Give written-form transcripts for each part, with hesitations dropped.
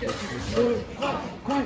Quiet.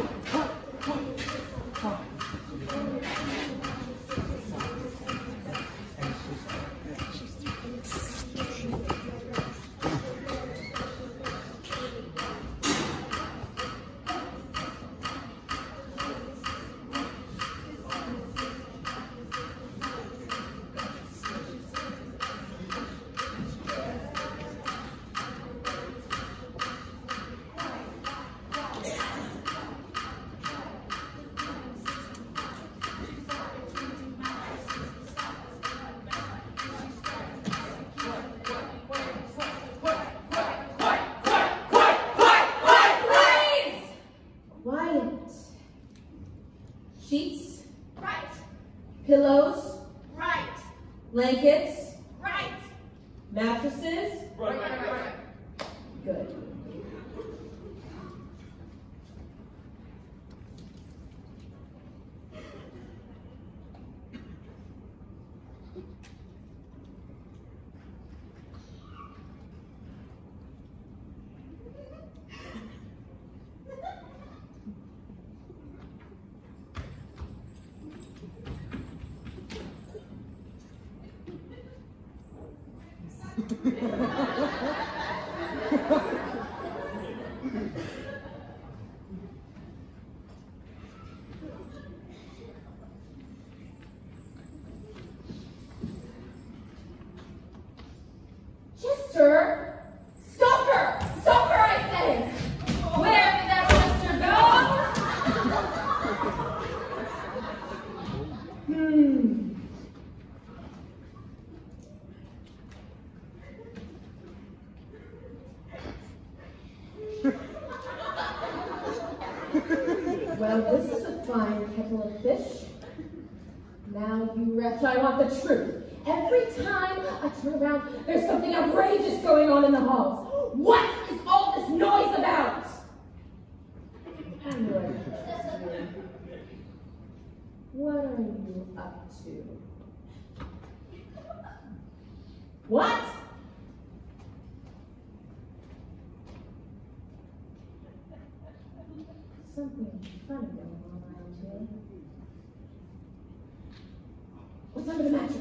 Sheets? Right. Pillows? Right. Blankets? Right. Mattresses? Right. Good. Chester! Stop her! Stop her, I say! Where did that Chester go? Well, this is a fine kettle of fish. Now, you wretch, I want the truth. Every time I turn around, there's something outrageous going on in the halls. What is all this noise about? Anyway, what are you up to? What? Something funny going on around here. What's under the mattress?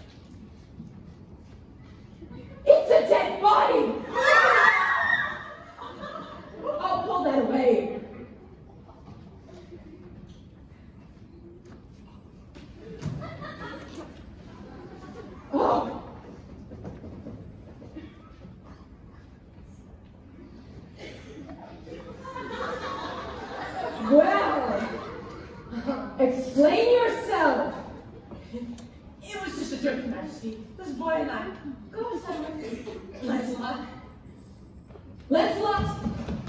It's a dead body! Oh, pull that away. Oh. Well, explain yourself. It was just a joke, Your Majesty. This boy and I. Go inside with me. Lancelot. Lancelot!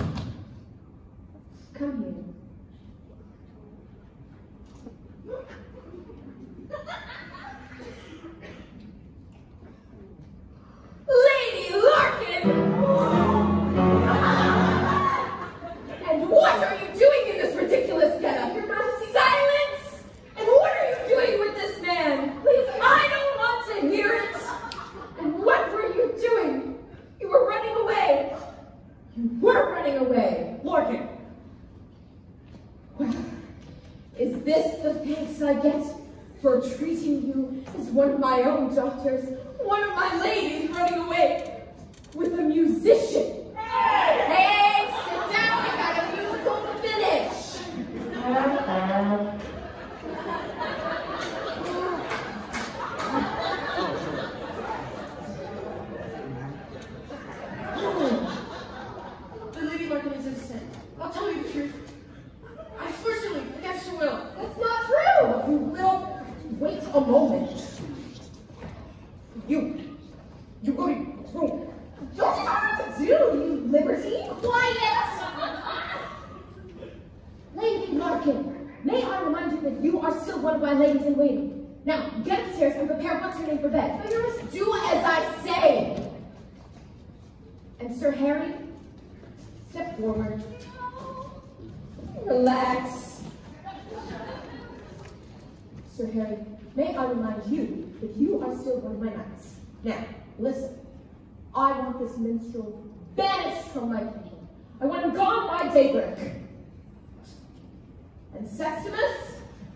Come here. Lady Larkin! And what are you doing in this ridiculous getup? Your Majesty, silence! And what are you doing with this man? Please, I don't want to hear it. And what were you doing? You were running away. You were running away. Larkin. Well, is this the thanks I get for treating you as one of my own daughters? One of my ladies running away with a musician. Hey, sit down. We got a musical to finish. The Lady Larkin is innocent. I'll tell you the truth. I forced her against her will. That's not true. You will wait a moment. You go to your room. Don't you know what to do, you libertine? Quiet! Lady Larkin, may I remind you that you are still one of my ladies in waiting. Now, get upstairs and prepare what's her name for bed. Do as I say. And Sir Harry, step forward. Relax. Sir Harry, may I remind you that you are still one of my knights. Now, listen. I want this minstrel banished from my kingdom. I want him gone by daybreak. And Sextimus,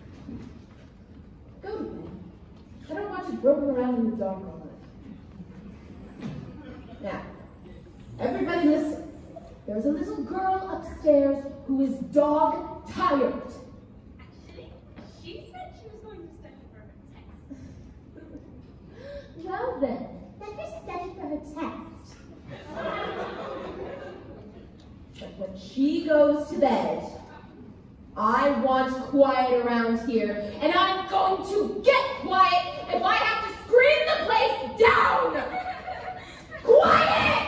go to bed. I don't want you groping around in the dark all night. Now, everybody listen. There's a little girl upstairs who is dog tired. Actually, she said she was going to study for her test. Well then, let her study for her test. But when she goes to bed, I want quiet around here, and I'm going to get quiet if I have to scream the place down! Quiet!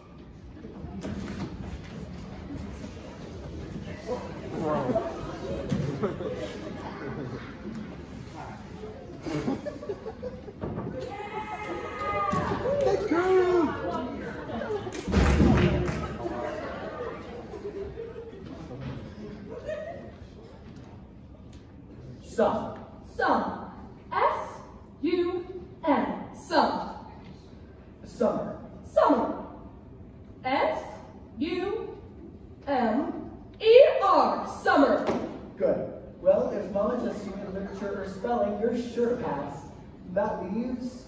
Sum. Sum. S-U-M. Sum. Summer. Summer. S-U-M-E-R. Summer. Good. Well, if Mama tests you in literature or spelling, you're sure to pass. That leaves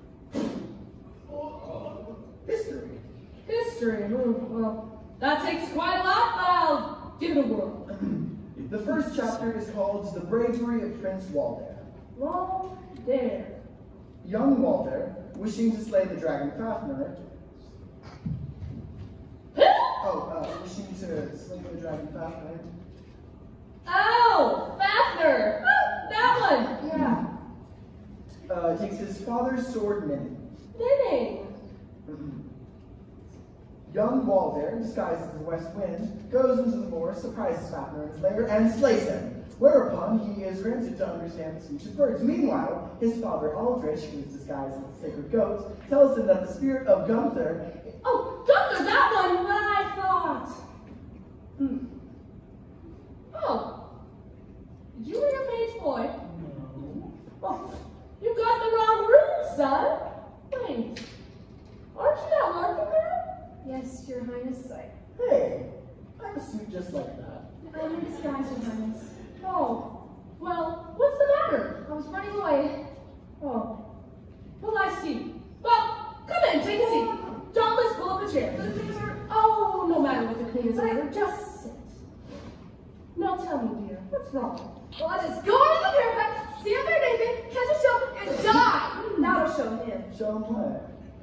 history. History. Well, that takes quite a lot, but I'll give it a whirl. The first chapter is called The Bravery of Prince Walder. Well, there. Young Walder, wishing to slay the dragon Fafnir. Wishing to slay the dragon Fafnir. Oh, Fafnir. That one. Yeah. Takes his father's sword, Minnie. Knitting. Young Walder, disguised as the West Wind, goes into the forest, surprises Fafnir in his lair, and slays him. Whereupon he is granted to understand the speech of birds. Meanwhile, his father Aldrich, who is disguised as the sacred goat, tells him that the spirit of Gunther. Oh, Gunther, that one. What I thought. Oh. Did you read a page, boy? No. Oh, you got the wrong room, son. Thanks. Aren't you that larking girl? Yes, Your Highness. Hey, I have a suit just like that. I'm in disguise, Your Highness. Oh, well, what's the matter? I was running away. Oh, well, I see. Well, come in, take a seat. Dauntless, pull up a chair. Oh, no matter what the queen is ordered, just sit. Now tell me, dear, what's wrong? Well, I just go on the parapet, see if they're naked, catch a show, and die. That'll show him. Show him what?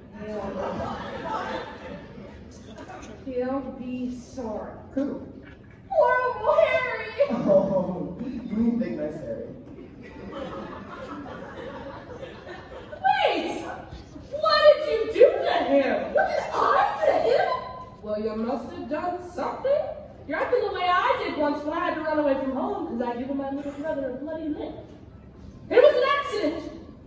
He'll be sorry. Who? Horrible Harry! Oh, you mean Big Nice Harry. Wait! What did you do to him? What did I do to him? Well, you must have done something. You're acting the way I did once when I had to run away from home because I'd given my little brother a bloody lip. It was an accident.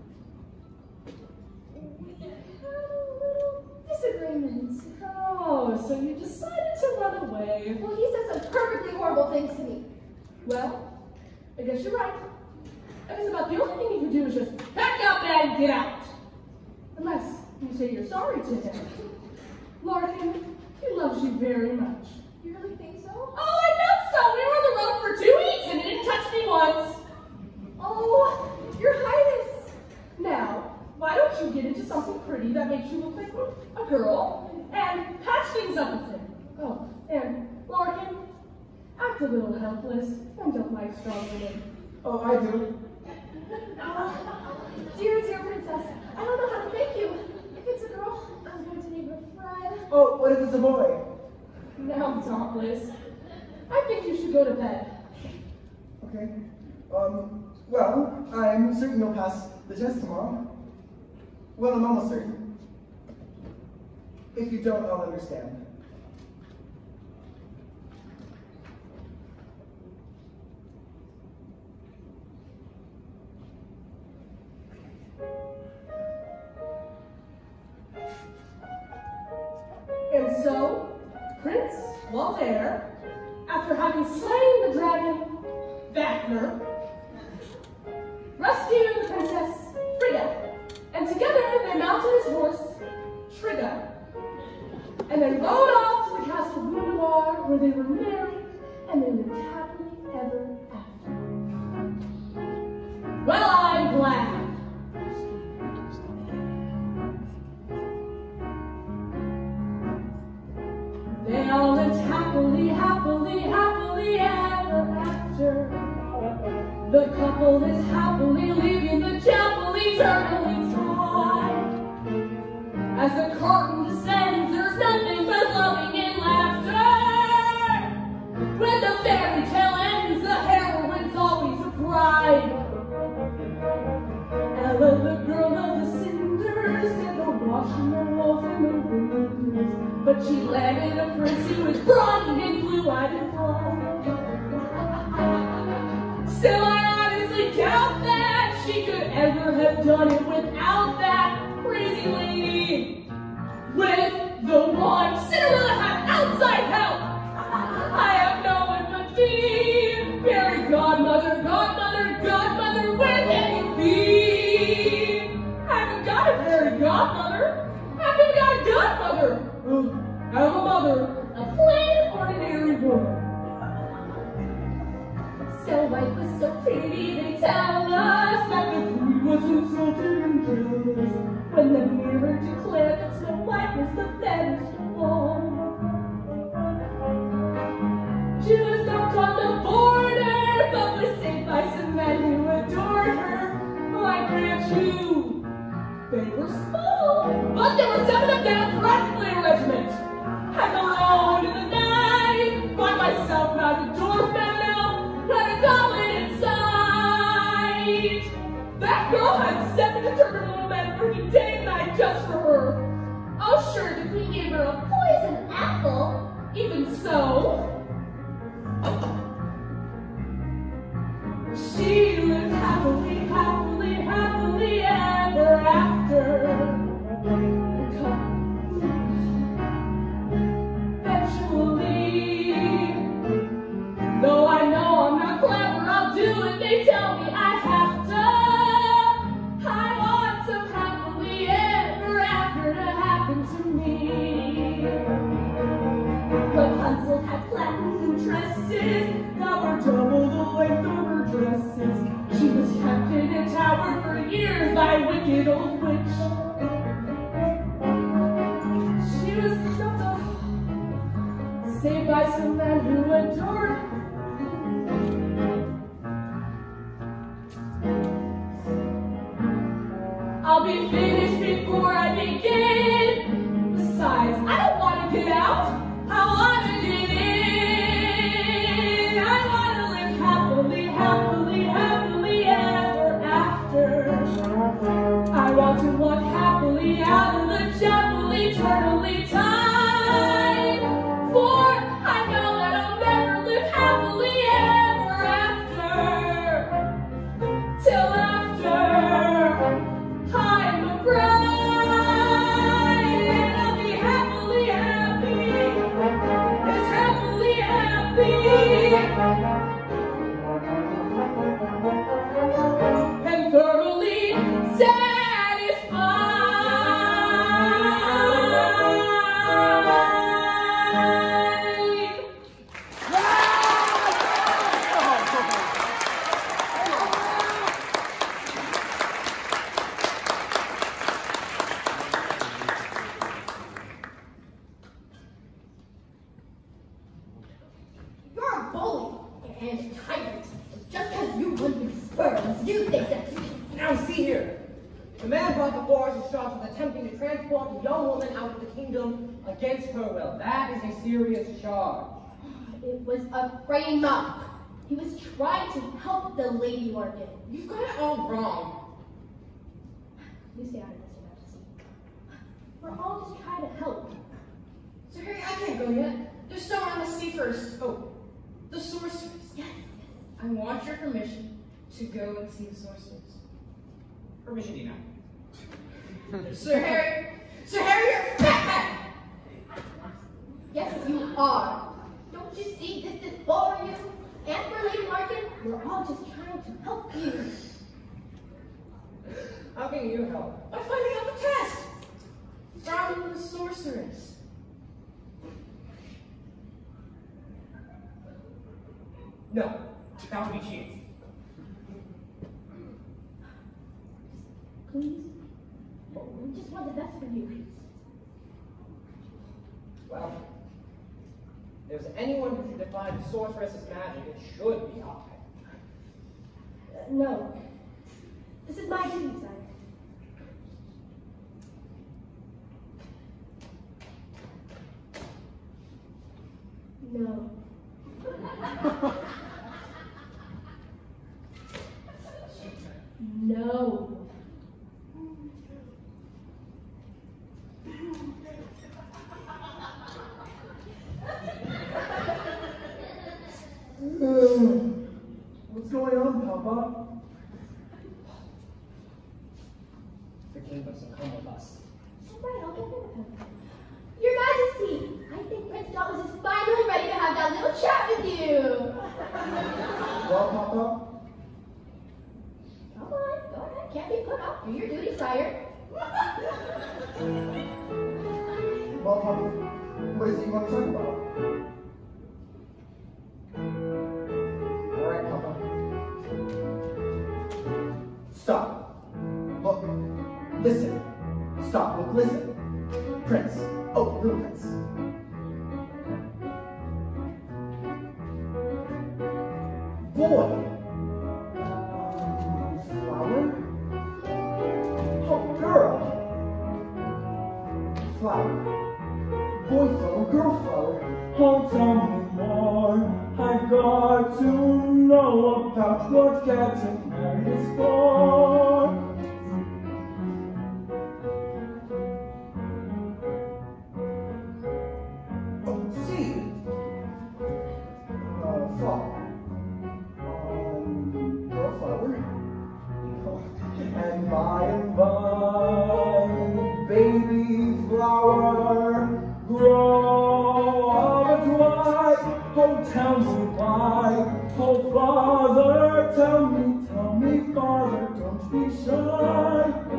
We had a little disagreement. Oh, so you decided to run away. Well, he said some perfectly horrible things to me. Well, I guess you're right. I guess about the only thing you can do is just pack up and get out. Unless you say you're sorry to him. Larkin, he loves you very much. You really think so? Oh, I know so. We were on the road for 2 weeks and he didn't touch me once. Oh, Your Highness. Now, why don't you get into something pretty that makes you look like a girl and patch things up with him? Oh, and Larkin, act a little helpless and don't like strong women. Oh, I do. Dear, dear princess, I don't know how to thank you. If it's a girl, I'm going to name her Fred. Oh, what if it's a boy? Now, Dauntless, I think you should go to bed. Okay. Well, I'm certain you'll pass the test tomorrow. Well, I'm almost certain. If you don't, I'll understand. And so, Prince Walder, after having slain the dragon Fafnir, rescued Princess Frigga, and together they mounted his horse, Trigga, and then rode off to the castle of Gundawar after they were married, and they lived happily ever after. Well, I'm glad. They all lived happily, happily, happily ever after. The couple is happily leaving the chapel eternally tied. As the curtain descends, there's nothing but loving and laughter. When the fairy tale ends, the heroine's always a bride. Ella, the girl of the cinders, did the washing the walls and the windows, but she landed a prince who was bronze and blue-eyed and blonde. Still, I honestly doubt that she could ever have done it without that crazy lady with the wand. Cinderella had outside help. I have no empathy. Fairy godmother, godmother, godmother, where can you be? I haven't got a fairy godmother. I haven't got a godmother. I have a mother, a plain ordinary woman. Snow White was so pretty, they tell us that the queen was insulted and jealous when the mirror declared that Snow White was the fairest of all. She was knocked on the border, but was saved by some men who adored her. I grant you, they were small, but there were 7 of them, practically a regiment. I'm alone in the night, by myself, not a dwarf man now, not a goblin inside. That girl had 7 determined little men working day and night just for her. Oh, sure, the queen gave her a poison apple. Even so, she lived happily, happily, happily ever after. Eventually, though I know I'm not clever, I'll do what they tell me I have to. I want some happily ever after to happen to me. Rapunzel had platinum tresses that were double the length of her dresses. She was kept in a tower for years by a wicked old witch. She was saved by some men who adored her. I'll be finished before I begin. Besides, I don't want to get out. I want to get in. I want to live happily, happily, happily ever after. I want to walk happily out of the chapel eternally tied. For I know that I'll never live happily ever after. Till after I'm a bride, and I'll be happily happy, yes, happily happy, and thoroughly satisfied. Transport a young woman out of the kingdom against her will. That is a serious charge. It was a frame-up. He was trying to help the Lady Larkin. You've got it all wrong. You stay out of this, Your Majesty. We're all just trying to help. Sir Harry, I can't go yet. There's someone I must see first. Oh, the sorceress. Yes. I want your permission to go and see the sorceress. Permission, you know. Sir Harry, you're a fat man! Yes, you are. Don't you see this is for you? And for Lady Larkin, we're all just trying to help you. How can you help? By finding out the test from the sorceress. No, that would be cheating. Please? We just want the best for you. Well, if there's anyone who should define sorceress's magic, it should be I. No. This is my duty, sire. No. No. What's going on, Papa? The king must come with us. All right, I'll get rid of him. Your Majesty, I think Prince Thomas is finally ready to have that little chat with you. Well, Papa? Come on, go ahead. Can't be put off. Do your duty, sire. Well, Papa, what is it you want to talk about? All right, Papa. Stop. Look. Listen. Stop. Look. Listen. Prince. Oh, little prince. Boy. Flower. Oh, girl. Flower. Boy flower, girl flower. Oh, tell me more. I've got to know about what getting married is for. Oh, see. Flower. Girl flower. And by, baby flower, grow up why? Oh, tell me why? Oh, father, tell me, father, don't be shy.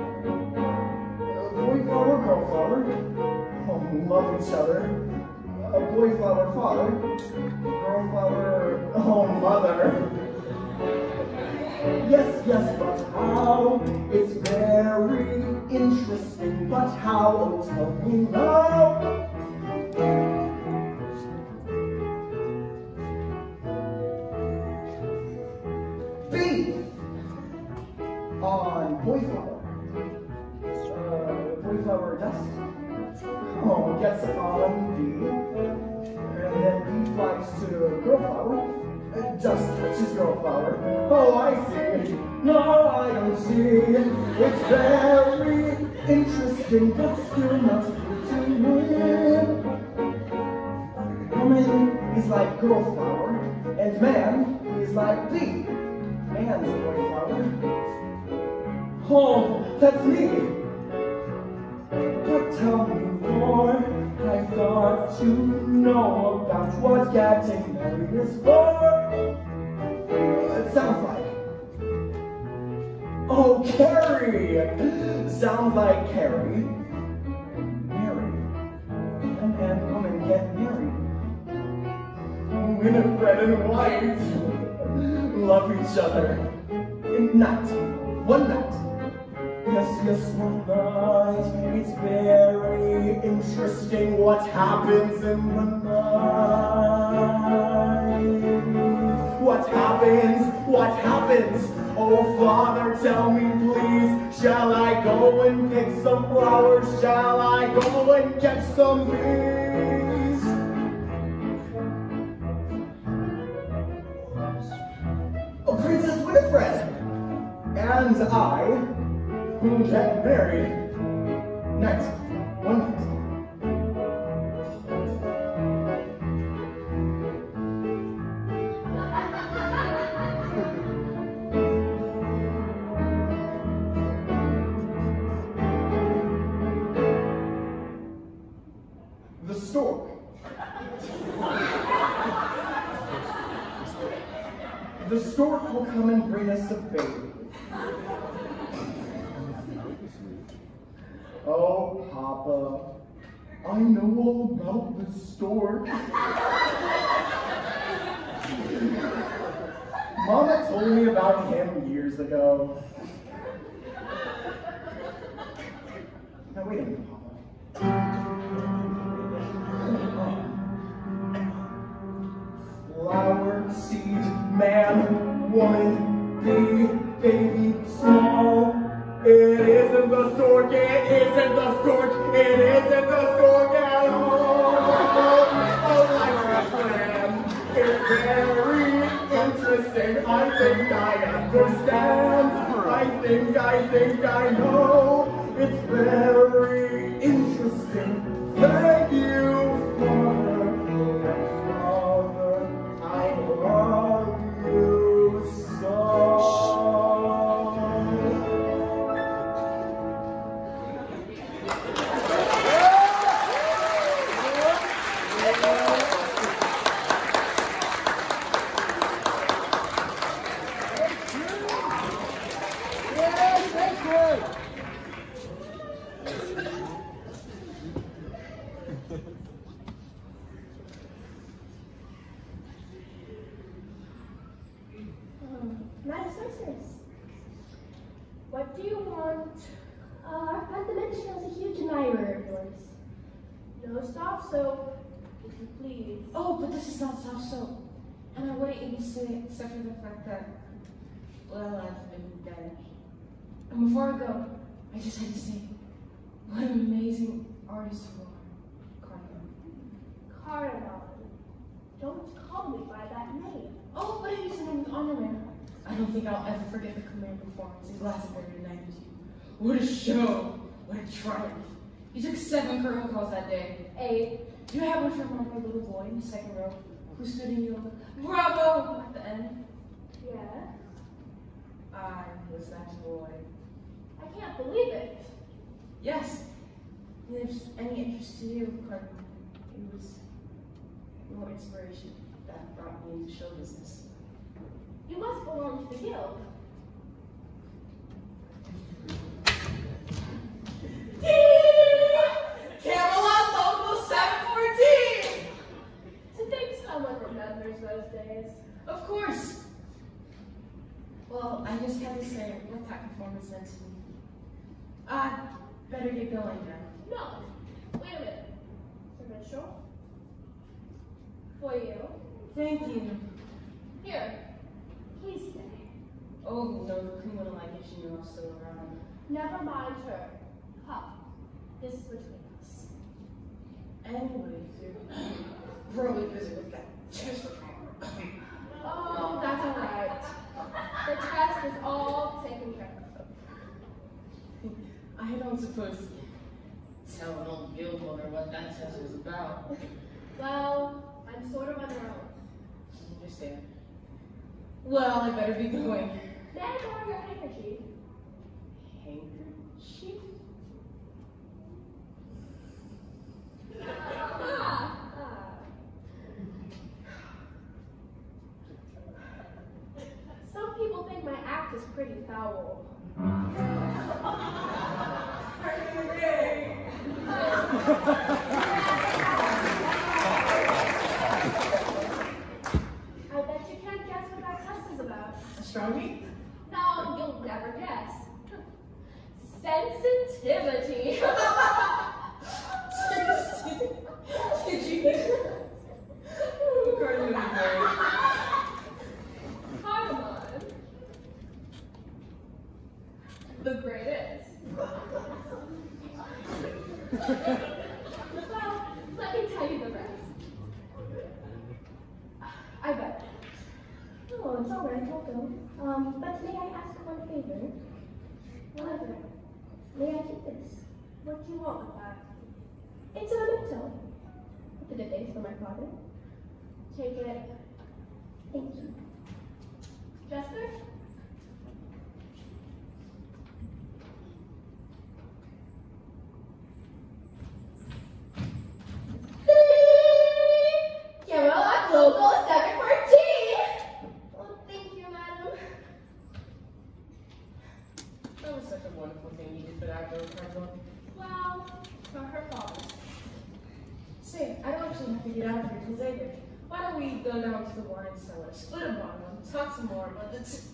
Boy flower, girl flower. Oh, love each other. Boy flower, father. Girl flower, oh, mother. Yes, but how? It's very interesting, but how? Oh, tell me now. B on boy flower. Boy flower dust. Oh, gets on B. And then B flies to girl flower. Dust touches girl flower. Oh, I see. No, I don't see. It's very interesting, but still not fitting in. Woman is like girl flower, and man is like bee. Man's boy flower. Oh, that's me. But tell me more. I've got to know about what getting married is for. It sounds like. Oh, Carrie! Sounds like Carrie. Married. Man and woman get married. Winifred and White love each other. In night. One night. Yes, one night. It's very interesting what happens in the night. What happens? What happens? Oh, Father, tell me please. Shall I go and pick some flowers? Shall I go and get some bees? Oh, Princess Winifred and I will get married night. One night. The stork. The stork will come and bring us a baby. Oh, Papa, I know all about the stork. Mama told me about him years ago. Now wait a minute, Papa. Flower, seed, man, woman, bee, baby, small. It isn't the stork, it isn't the stork, it isn't the stork at all. Oh, like a plan. It's very interesting. I think I understand. I think I know. It's very interesting. Thank you, Father. Father, I love you so. Madam Sorceress, what do you want? Our friend Dimensional is a huge admirer of yours. No stop soap, if you please. Oh, but this is not soft soap. And I wouldn't even say it except for the fact that, well, I've been banished. And before I go, I just had to say, what an amazing artist you are, Cardinal. Cardinal. Don't call me by that name. Oh, but he's an honorary. I don't think I'll ever forget the command performance in Glastonbury '92. What a show! What a triumph! You took 7 curl calls that day. 8. Do you happen to remember my little boy in the second row who stood in yoga? Bravo! At the end. Yeah? I was that boy. I can't believe it. Yes. And if there's any interest to you, Cardinal, it was your inspiration that brought me into show business. You must belong to the guild. Camelot Local 714! To think someone remembers those days. Of course. Well, I just had to say what that performance meant to me. I'd better get going now. No. Wait a minute. Sir Mitchell? For you. Thank you. Here. Please stay. Oh, no, the queen wouldn't like if she knew I was still around. Never mind her. Come. This is between us. Anyway, you're really busy with that test for Oh, that's all right. The test is all taken care of. I don't suppose to tell an old guild owner what that test was about. Well, I'm sort of under oath. I understand. Well, I better be going. May I borrow your handkerchief? Handkerchief? Some people think my act is pretty foul. I bet you can't guess what that test is about. Astronomy? No, you'll never guess. Sensitivity. Did you hear? Cardinal, Cardamom. The greatest. Well, let me tell you the rest. I bet. Oh, it's all right, I'll go. But may I ask one favor? Whatever. May I keep this? What do you want with that? It's a memento. With the good days for my father. Take it. Thank you. Jester? Camelot Local 714! Well, thank you, madam. that was such a wonderful thing you did for that girl, Cardinal. Well, for her father. Say, I don't actually have to get out of here till Xavier. Why don't we go down to the wine cellar, split a bottle, talk some more, but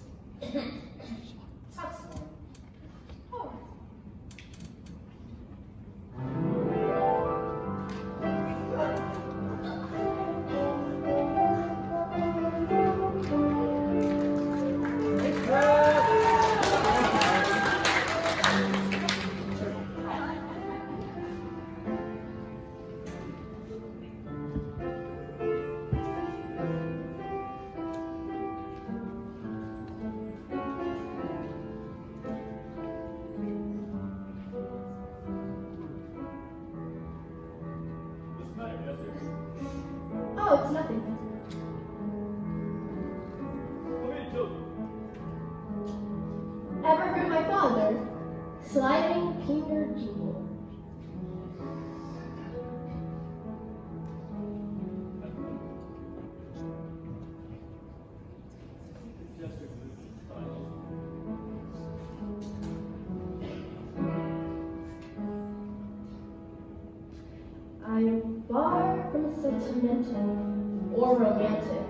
talk some more. Oh. Oh, it's nothing. Ever heard my father? Sliding Peter Jewel. I am far from sentimental or romantic,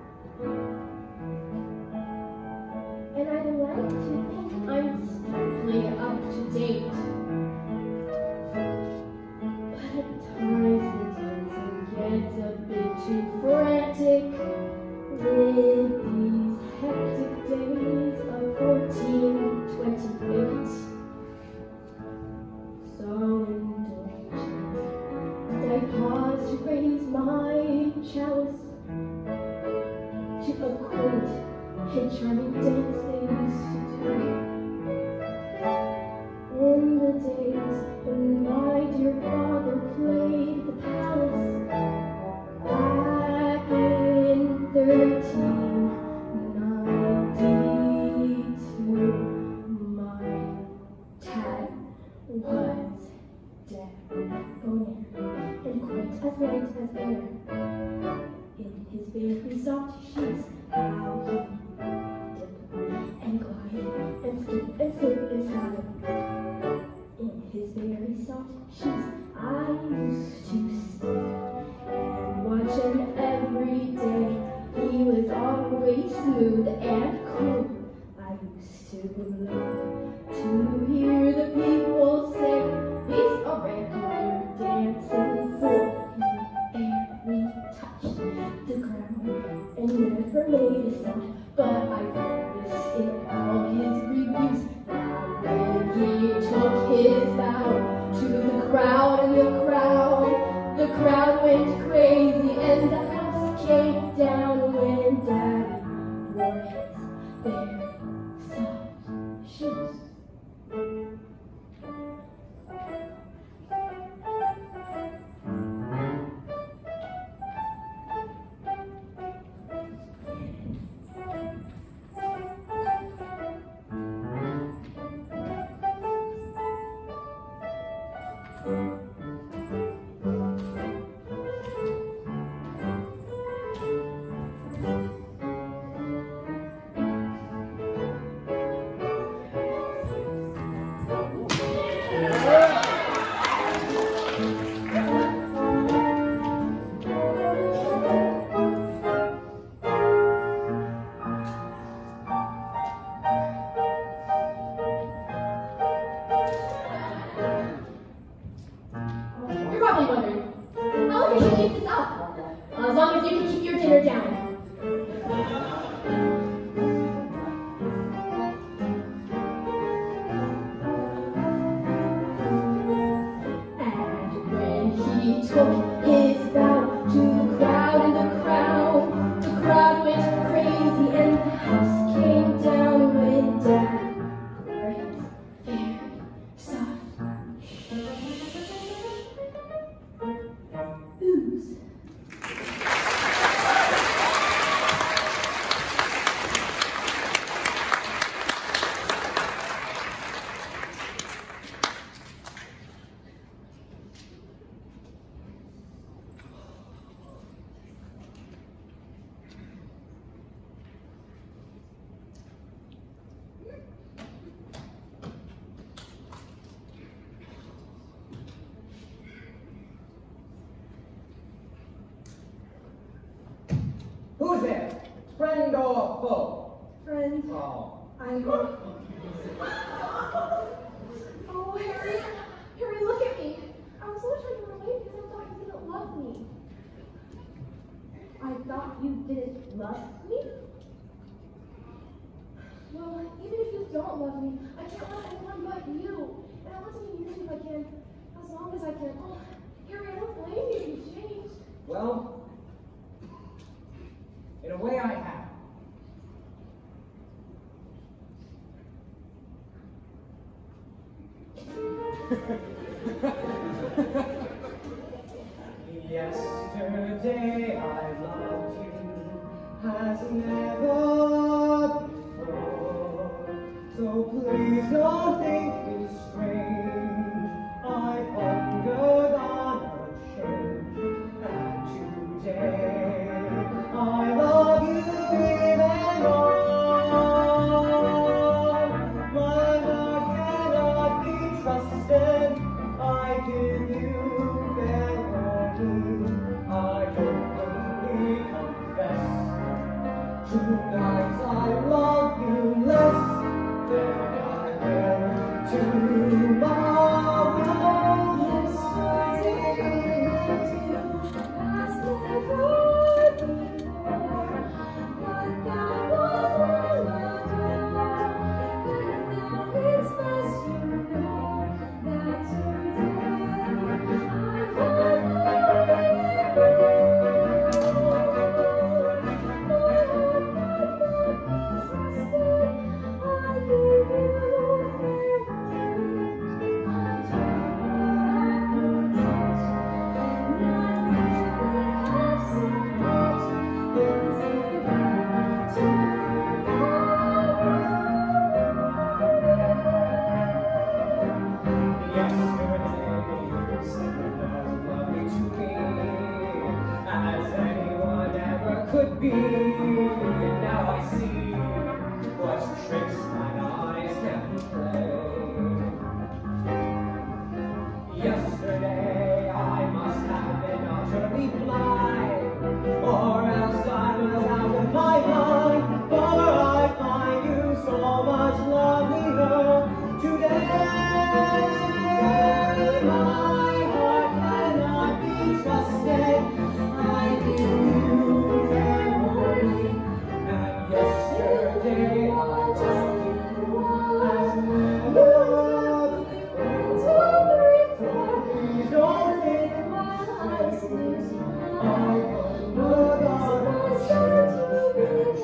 and I like to think I'm strictly up to date. But at times the dancing gets a bit too frantic with these hectic days of 1428. So I pause to raise my chalice to a quaint and charming dance they used to do in the days when my dear father played the palace back in 1392. My dad was dead. Oh, and quite as light as air. In his very soft sheets, how he dip and glide and skip and slip and slide. In his very soft sheets, I used to stay and watch him every day. He was always smooth and cool. I used to love to hear the people say, he's a regular dancing fool. He barely touched the ground and never made a sound. But I noticed in all his reviews that when he took his bow to the crowd and the crowd went crazy and the house came down when Daddy wore his very soft shoes. Who's there? Friend friend or a foe? Friend. Oh. Oh, Harry. Harry, look at me. I was only trying to relate because I thought you didn't love me. I thought you didn't love me? Well, even if you don't love me, I can't love anyone but you. And I want to be with you if I can, as long as I can. Oh, Harry, I don't blame you if you changed. Well, in a way I have. Yesterday I loved you as never before. So please don't think me strange. I pondered on a change, and today I love you even more. My heart cannot be trusted. I give you fair warning. I openly confess. Tonight I love you less than I will tomorrow. Yesterday I loved you as never before, but that was long ago. And now it's best you know that today I love you could be. Now I see what tricks mine eyes can play. Yesterday I must have been utterly blind, or else I was out of my mind, for I find you so much lovelier today. My heart cannot be trusted. I give you fair warning, and yesterday I just as never before. Please don't think I will not today.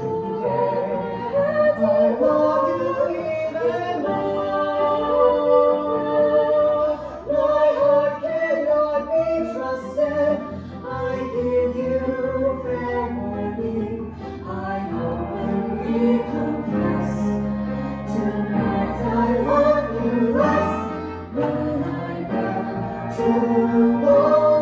I love you even more. My heart cannot be trusted. I give you fair warning. I openly confess. Tonight I love you less than I will tomorrow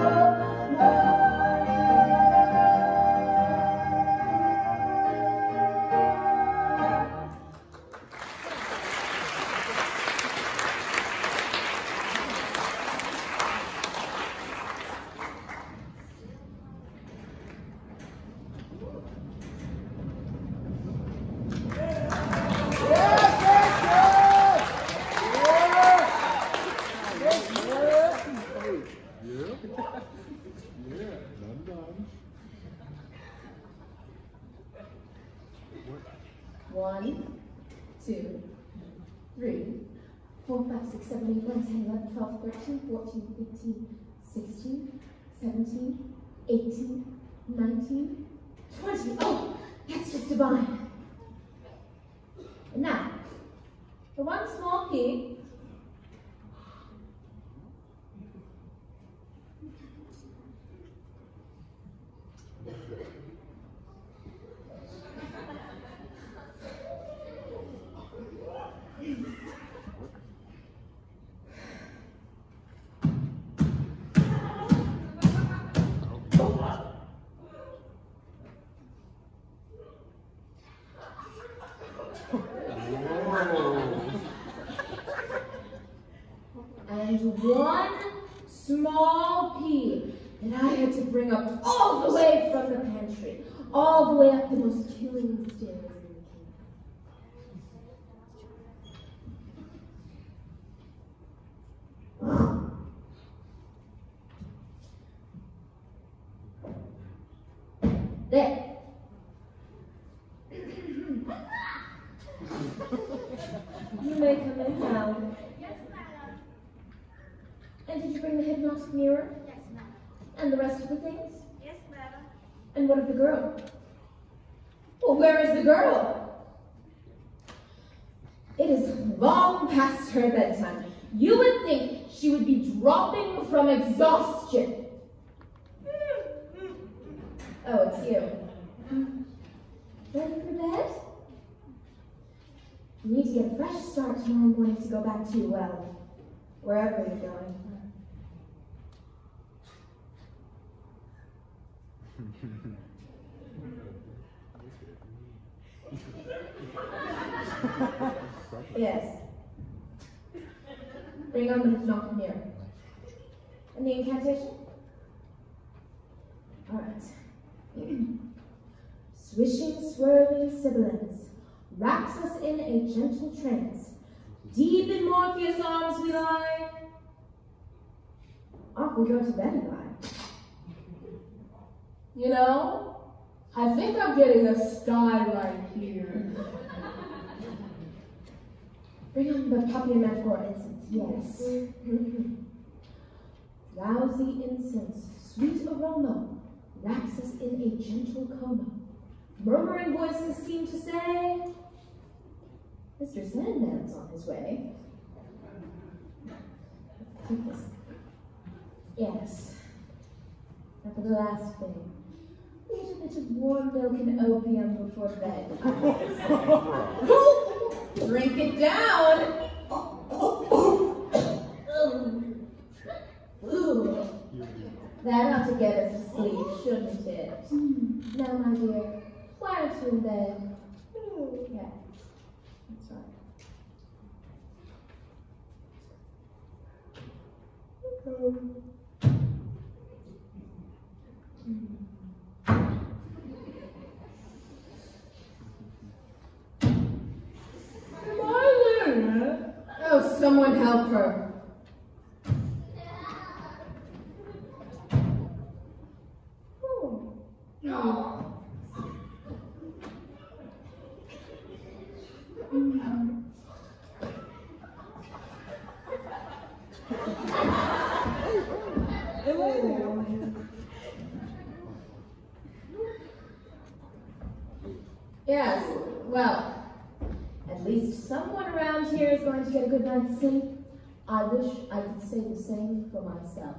One, two, three, 4, 5, 6, 7, 8, 9, 10, 11, 12, 13, 14, 15, 16, 17, 18, 19, 20. Oh, that's just divine. And now, for one small key, and one small pea that I had to bring up all the way from the pantry. all the way up the most killing stairs in the kingdom. There. You may come in now. Yes, madam. And did you bring the hypnotic mirror? Yes, madam. And the rest of the things? Yes, madam. And what of the girl? Well, where is the girl? It is long past her bedtime. You would think she would be dropping from exhaustion. Oh, it's you. Ready for bed? You need to get a fresh start tomorrow morning to go back to, well, wherever you're going. Yes. Bring on the hypnotic mirror. And the incantation? All right. Swishing, swirling sibilance wraps us in a gentle trance. Deep in Morpheus' arms we lie. Off we go to bed and lie. You know, I think I'm getting a skylight here. Bring on the puppy and metaphor incense, yes. Drowsy incense, sweet aroma, wraps us in a gentle coma. Murmuring voices seem to say, Mr. Sandman's on his way. Take this. Yes. And for the last thing, a little bit of warm milk and opium before bed. Drink it down. Ooh. That ought to get us to sleep, shouldn't it? Now, my dear, why aren't you in bed? Yeah, that's right. Oh, someone help her. Yes, well, at least someone around here is going to get a good night's sleep. I wish I could say the same for myself.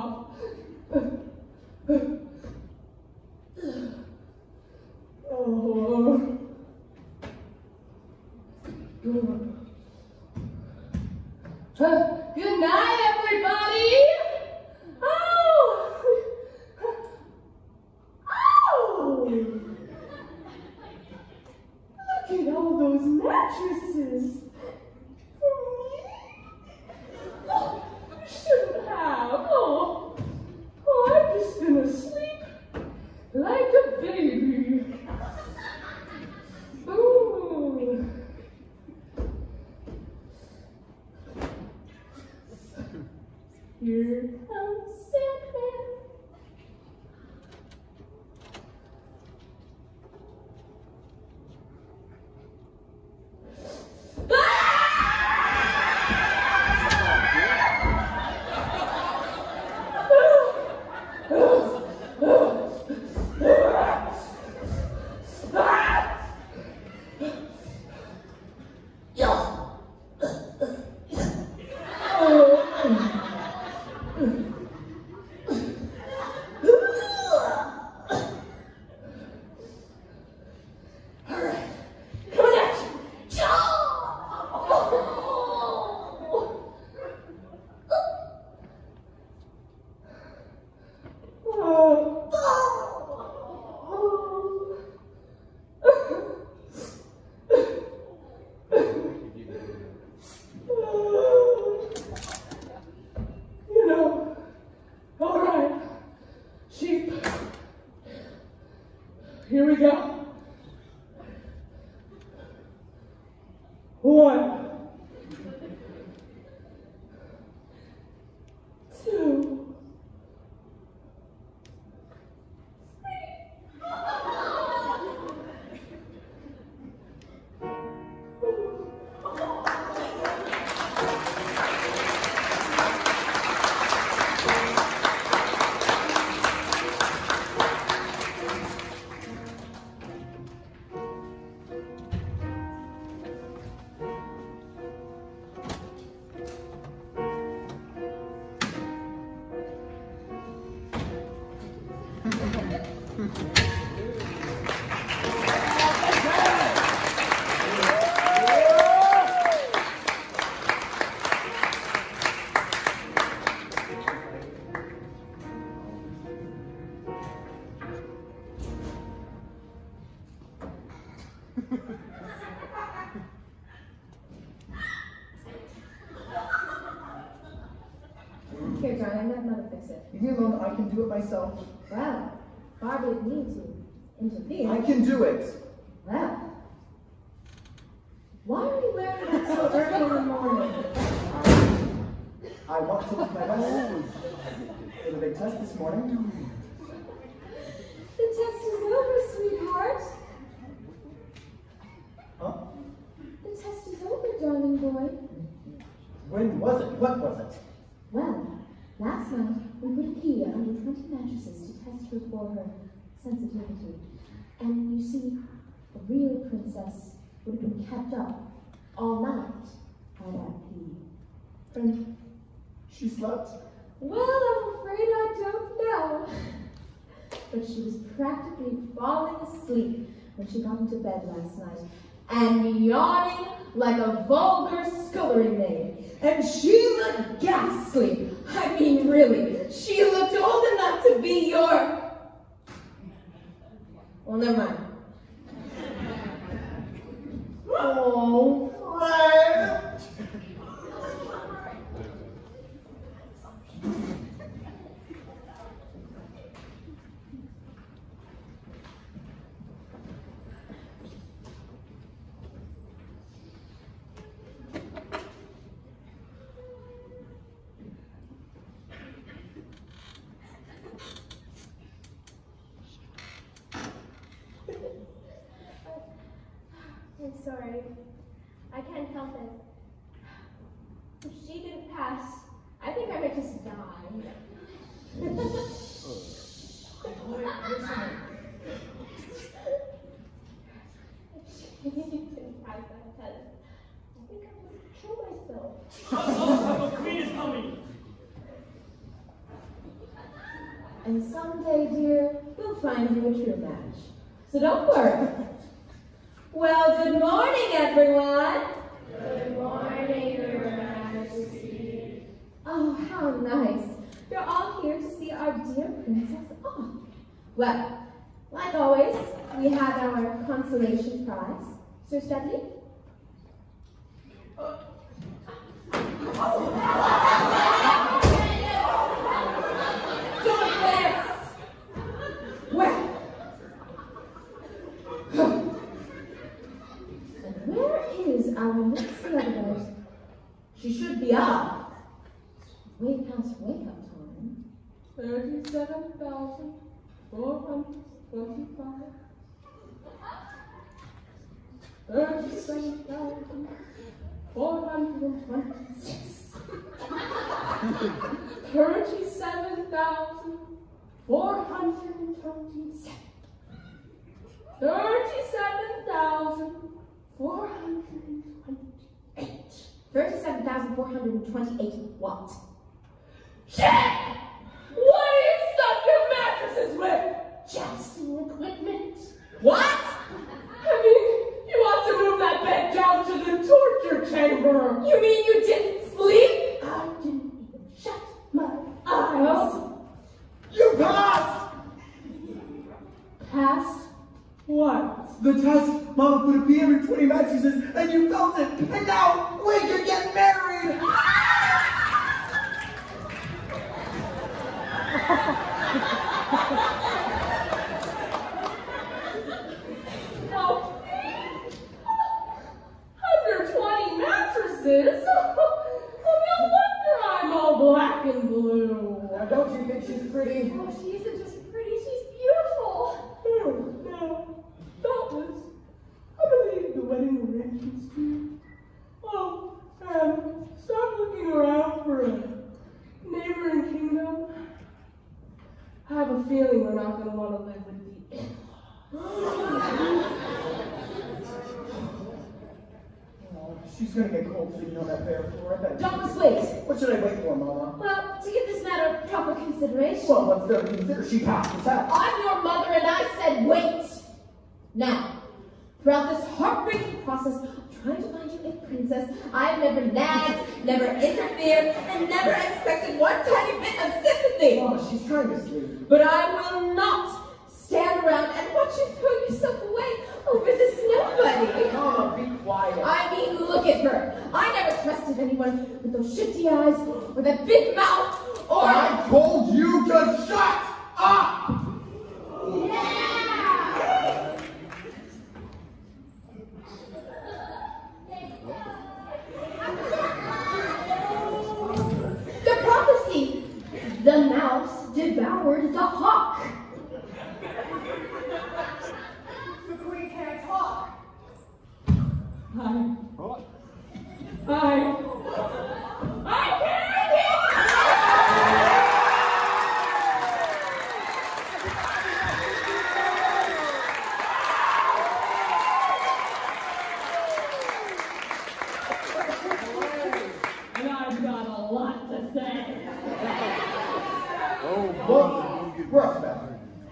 off. Oh. Good night, everybody. Oh. Oh. Look at all those mattresses. For me? Oh, you shouldn't have. Oh. Oh, I've just been asleep like a baby. Ooh. Here comes Sandman. Here we go. 1, 2, 'Here, darling, let Mother fix it. Leave me alone, I can do it myself. Well, Barbie didn't mean to interfere. I can do it. Well, why are you wearing that so early in the morning? I want to look my best for the big test this morning. The test is over, sweetheart. Huh? The test is over, darling boy. When was it? What was it? Well, last night we put a key under 20 mattresses to test her for her sensitivity. And you see, a real princess would have been kept up all night by that key. And she slept? Well, I'm afraid I don't know. But she was practically falling asleep when she got into bed last night and yawning like a vulgar scullery maid. And she looked ghastly. I mean, really, she looked old enough to be your... Well, never mind. Oh, Fred! I'm sorry. I can't help it. If she didn't pass, I think I might just die. If she didn't pass that test, I think I would kill myself. The queen is coming. And someday, dear, you'll find you a true match. So don't worry. Well, good morning, everyone. Good morning, Your Majesty. Oh, how nice. You're all here to see our dear princess off. Well, like always, we have our consolation prize. Sir Studley? Well, and where is our next celebrity? She should be up. Way past wake-up time. 37,425. 37,426. 37,427. 37,428. 37,428 what? Check! What do you stuff your mattresses with? Jousting equipment. What? I mean, you ought to move that bed down to the torture chamber. You mean you didn't sleep? I didn't even shut my eyes. You passed! Past what? The test, Mama put a PM in 20 mattresses, and you felt it, and now we can get married! Under 20 mattresses? Oh, no wonder I'm all black and blue. Now, don't you think she's pretty? Oh, she isn't just pretty, she's beautiful. No, doubtless. I believe the wedding arrangements too. Oh, and stop looking around for a neighboring kingdom. I have a feeling we're not going to want to live with the Oh, she's gonna get cold sitting on that bare floor, I bet. Douglas, wait. What should I wait for, Mama? Well, to give this matter proper consideration. Well, what's there to consider? She passed the test. I'm your mother and I said wait. Now, throughout this heartbreaking process of trying to find you a princess, I've never nagged, never interfered, and never expected one tiny bit of sympathy. Mama, she's trying to sleep. But I will not stand around and watch you throw yourself away over this nobody. Mama, be quiet. I mean, look at her. I never trusted anyone with those shifty eyes, or that big mouth, or... I told you to shut up! The prophecy! The mouse devoured the hawk. The queen can't talk. And I've got a lot to say. Look, we're up there.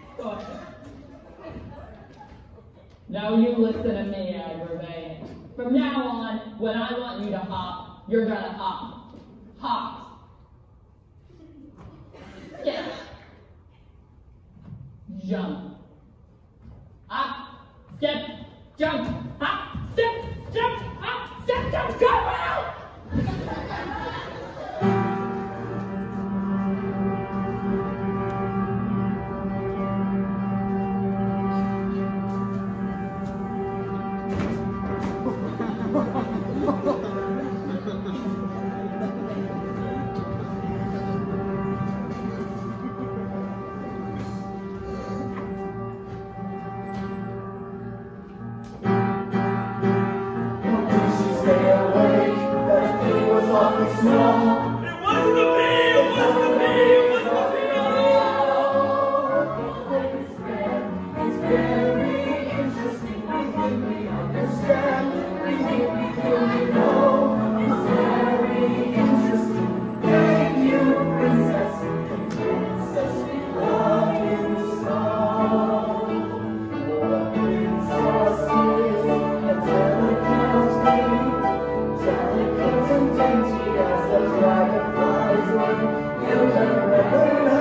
Now you listen to me, Aggravating. From now on, when I want you to hop, you're gonna hop. Hop. Skip. Jump. Hop. Skip. Jump. Hop. Skip. Jump. Hop. Skip. Jump. Go out! Princess, dainty as the dragonfly's wing. You can recognize